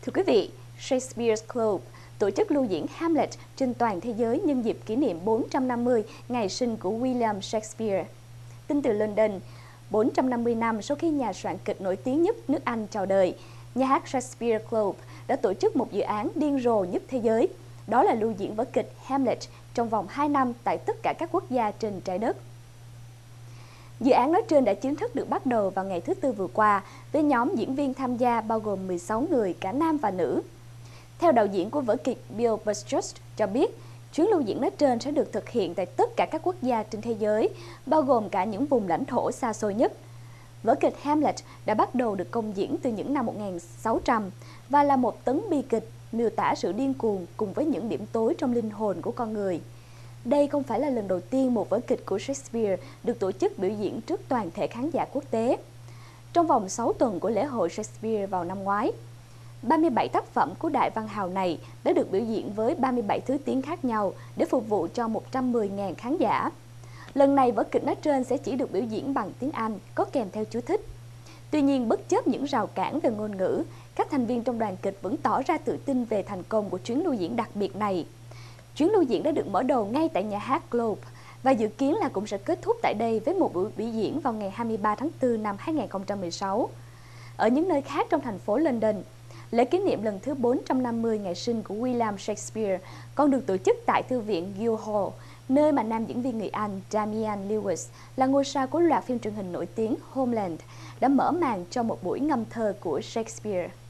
Thưa quý vị, Shakespeare Club tổ chức lưu diễn Hamlet trên toàn thế giới nhân dịp kỷ niệm 450 ngày sinh của William Shakespeare. Tin từ London, 450 năm sau khi nhà soạn kịch nổi tiếng nhất nước Anh chào đời, nhà hát Shakespeare Club đã tổ chức một dự án điên rồ nhất thế giới, đó là lưu diễn vở kịch Hamlet trong vòng 2 năm tại tất cả các quốc gia trên trái đất. Dự án nói trên đã chính thức được bắt đầu vào ngày thứ Tư vừa qua, với nhóm diễn viên tham gia bao gồm 16 người, cả nam và nữ. Theo đạo diễn của vở kịch Bill Burström cho biết, chuyến lưu diễn nói trên sẽ được thực hiện tại tất cả các quốc gia trên thế giới, bao gồm cả những vùng lãnh thổ xa xôi nhất. Vở kịch Hamlet đã bắt đầu được công diễn từ những năm 1600 và là một tấn bi kịch miêu tả sự điên cuồng cùng với những điểm tối trong linh hồn của con người. Đây không phải là lần đầu tiên một vở kịch của Shakespeare được tổ chức biểu diễn trước toàn thể khán giả quốc tế. Trong vòng 6 tuần của lễ hội Shakespeare vào năm ngoái, 37 tác phẩm của đại văn hào này đã được biểu diễn với 37 thứ tiếng khác nhau để phục vụ cho 110.000 khán giả. Lần này vở kịch nói trên sẽ chỉ được biểu diễn bằng tiếng Anh, có kèm theo chú thích. Tuy nhiên, bất chấp những rào cản về ngôn ngữ, các thành viên trong đoàn kịch vẫn tỏ ra tự tin về thành công của chuyến lưu diễn đặc biệt này. Chuyến lưu diễn đã được mở đầu ngay tại nhà hát Globe và dự kiến là cũng sẽ kết thúc tại đây với một buổi biểu diễn vào ngày 23 tháng 4 năm 2016. Ở những nơi khác trong thành phố London, lễ kỷ niệm lần thứ 450 ngày sinh của William Shakespeare còn được tổ chức tại Thư viện Guildhall, nơi mà nam diễn viên người Anh Damian Lewis là ngôi sao của loạt phim truyền hình nổi tiếng Homeland đã mở màn cho một buổi ngâm thơ của Shakespeare.